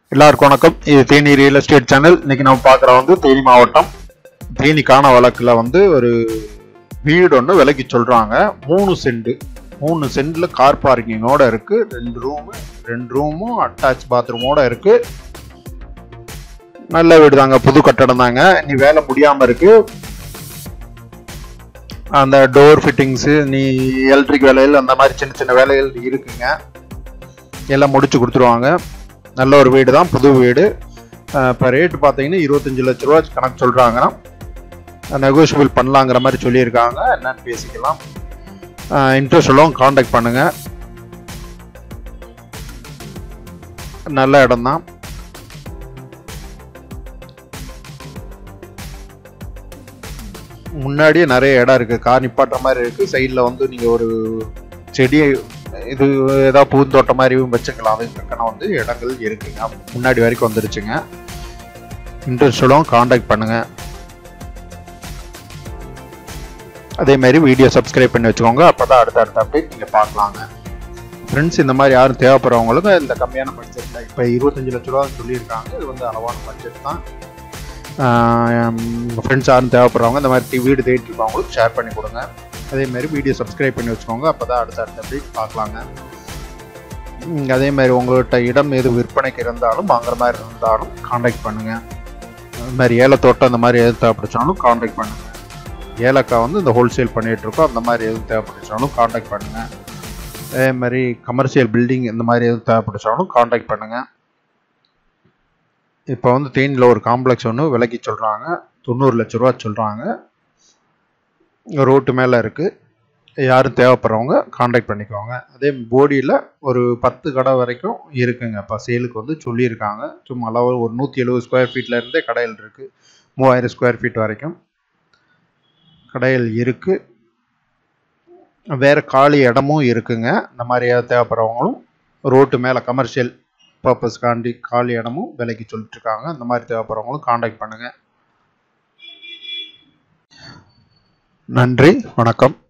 எல்லாருக்கும் வணக்கம். இது தேனி ரியல் எஸ்டேட் சேனல். இன்னைக்கு நம்ம பார்க்குற தேனி மாவட்டம் தேனிக்கான வழக்கில் ஒரு வீடு ஒன்று விலைக்கு சொல்கிறாங்க. 3 சென்டில் கார் பார்க்கிங்கோட இருக்குது. 2 ரூமும் அட்டாச் பாத்ரூமோட இருக்குது. நல்ல வீடு தாங்க, புது கட்டடம் தாங்க. நீ வேலை முடியாமல் இருக்குது. அந்த டோர் ஃபிட்டிங்ஸு, நீ எலக்ட்ரிக் வேலைகள், அந்த மாதிரி சின்ன சின்ன வேலைகள் இருக்குங்க. எல்லாம் முடிச்சு கொடுத்துருவாங்க. நல்ல ஒரு வீடு தான், புது வீடு. இப்போ ரேட்டு பார்த்தீங்கன்னா 25 லட்ச ரூபா கணக்கு சொல்கிறாங்க. நெகோஷியபிள் பண்ணலாங்கிற மாதிரி சொல்லியிருக்காங்க. என்னன்னு பேசிக்கலாம். இன்ட்ரெஸ்ட் உள்ளவங்க காண்டாக்ட் பண்ணுங்கள். நல்ல இடம் தான். முன்னாடியே நிறைய இடம் இருக்குது, கார் நிப்பாட்டுற மாதிரி இருக்குது. சைடில் நீங்கள் ஒரு செடியை இது ஏதாவது பூந்தோட்டம் மாதிரி வச்சுக்கலாம். அதுக்கான இடங்கள் இருக்குங்க. முன்னாடி வரைக்கும் வந்துருச்சுங்க. இன்ட்ரெஸ்டும் காண்டாக்ட் பண்ணுங்க. அதே மாதிரி வீடியோ சப்ஸ்கிரைப் பண்ணி வச்சுக்கோங்க. அப்பதான் அடுத்த அப்டேட் நீங்கள் பார்க்கலாங்க. ஃப்ரெண்ட்ஸ், இந்த மாதிரி யாரும் தேவைப்படுறவங்களுக்கு இந்த கம்மியான பட்ஜெட்டில் இப்போ 25 லட்ச ரூபா சொல்லியிருக்காங்க. இது அளவான பட்ஜெட் தான். ஃப்ரெண்ட்ஸ் யாரும் தேவைப்படுறவங்க இந்த மாதிரி வீடு தேடிட்டு இருக்கவங்களுக்கு ஷேர் பண்ணி கொடுங்க. அதே மாதிரி வீடியோ சப்ஸ்கிரைப் பண்ணி வச்சுக்கோங்க. அப்போ தான் அடுத்த அப்டேட் பார்க்கலாங்க. அதே மாதிரி உங்கள்கிட்ட இடம் எது விற்பனைக்கு இருந்தாலும் வாங்குற மாதிரி இருந்தாலும் காண்டாக்ட் பண்ணுங்கள். அது மாதிரி ஏலத்தோட்டம் இந்த மாதிரி எது தேவைப்படுச்சாலும் காண்டாக்ட் பண்ணுங்கள். ஏலக்காய் இந்த ஹோல்சேல் பண்ணிகிட்ருக்கோம். அந்த மாதிரி எதுவும் தேவைப்படுச்சாலும் காண்டாக்ட் பண்ணுங்கள். அதே மாதிரி கமர்ஷியல் பில்டிங் இந்த மாதிரி எதுவும் தேவைப்படுச்சாலும் காண்டாக்ட் பண்ணுங்கள். இப்போ தேனியில் ஒரு காம்ப்ளெக்ஸ் ஒன்று விலைக்கு சொல்கிறாங்க. 90 லட்ச ரூபா சொல்கிறாங்க. ரோட்டு மேலே இருக்குது. யாரும் தேவைப்படுறவங்க காண்டாக்ட் பண்ணிக்கோங்க. அதே போடியில் ஒரு 10 கடை வரைக்கும் இருக்குங்க. இப்போ சேலுக்கு சொல்லியிருக்காங்க. சும்மா அளவு ஒரு 170 ஸ்கொயர் ஃபீட்டில் இருந்தே கடைகள் இருக்குது. 3000 ஸ்கொயர் ஃபீட் வரைக்கும் கடைகள் இருக்குது. வேறு காலி இடமும் இருக்குங்க. இந்த மாதிரி தேவைப்படுறவங்களும் ரோட்டு மேலே கமர்ஷியல் பர்பஸ்க்காண்டி காலி இடமும் விலைக்கு சொல்லிட்டுருக்காங்க. இந்த மாதிரி தேவைப்படுறவங்களும் காண்டாக்ட் பண்ணுங்கள். நன்றி, வணக்கம்.